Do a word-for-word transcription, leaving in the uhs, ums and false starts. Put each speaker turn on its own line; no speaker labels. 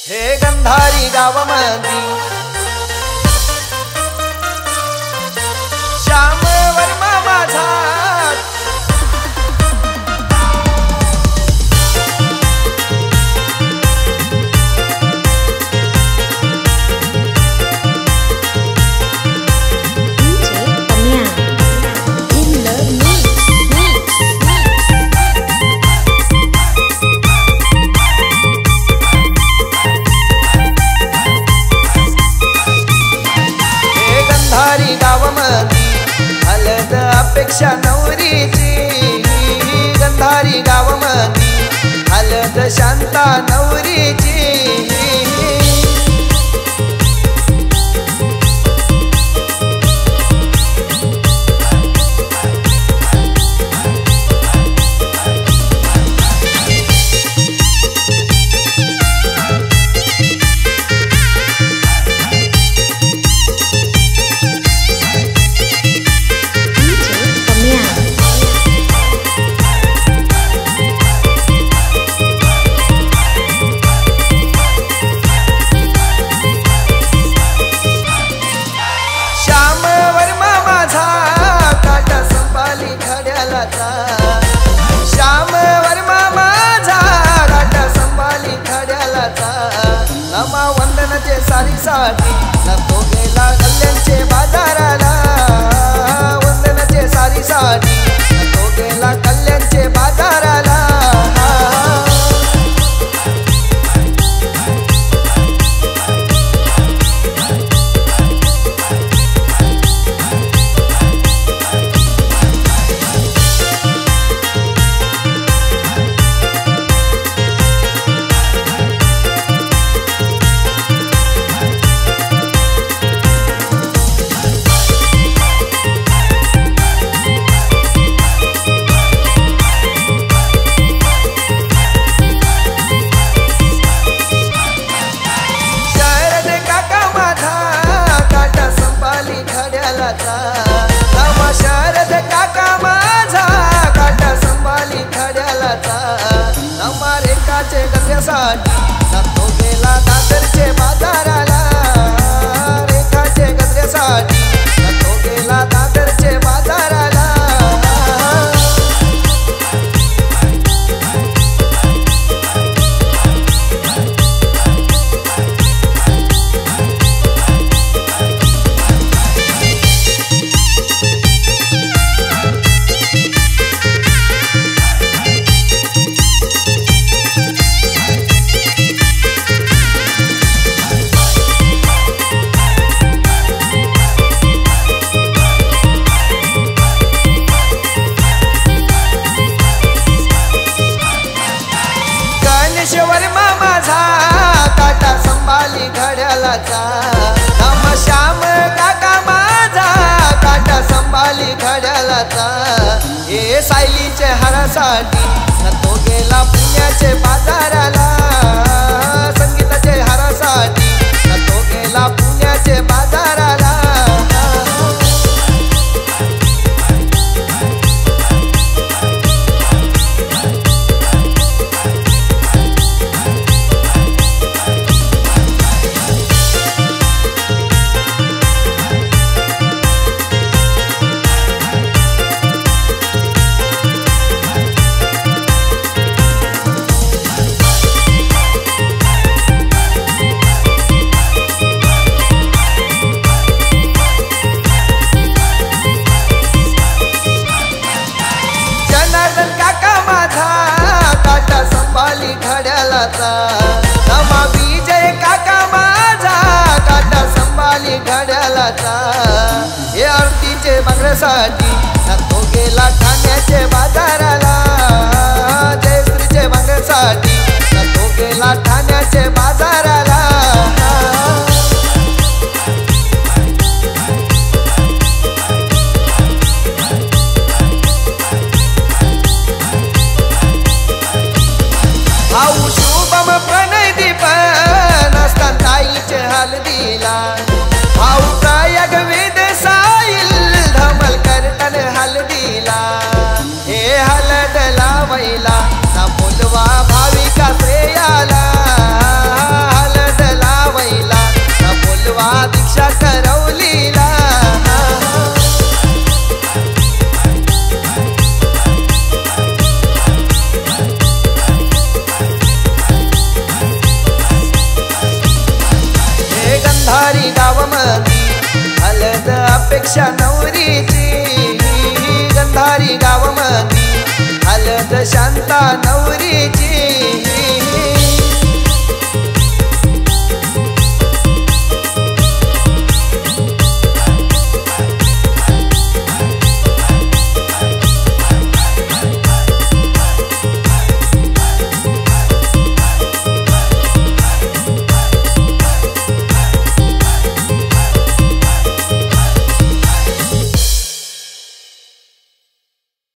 हे गंधारी गावामंदी श्याम वर्मा माझा अपेक्षा नवरीची गंधारी गावामंदी हलद शांता नवरीची श्याम वर्मा माझा गाठा संभाली खड्यालाचा नमा वंदनाचे सारीसाठी तो गेला कल्याणचे बाजाराला वंदनाचे सारीसाठी तो गेला कल्याणचे बाजाराला शरद काका माझा काटा संभाली खड्यालाचा नमा रेखाचे गजऱ्यासाठी तो गेला दादरचे बाजाराला रेखाचे गजऱ्यासाठी तो गेला दादरचे बाजाराला वर्मा माझा काटा संभाली घड्यालाचा नमा श्याम काका माझा काटा संभाली घड्यालाचा हे सायलीचे हारासाठी तो गेला पुण्याचे बाजाराला संगीताचे हारासाठी तो गेला पुण्याचे बाजाराला संभाली घड्यालाचा नमा विजय काका माझा काटा संभाली घड्यालाचा हे आरतीचे बांगड्यासाठी तो गेला ठाण्याचे बाजाराला जयश्रीचे बांगड्यासाठी तो गेला ठाण्याचे बाजाराला भाऊ शुभम प्रणय दीप नसतान ताईचे हलदीला भाऊ प्रयाग वेद साईल धमल करतन हलदीला हे हलद लावैला ना बोलवा भाविका श्रेयाला हलद हलद अपेक्षा नवरीची गंधारी गावामधी हलद शांता नवरीची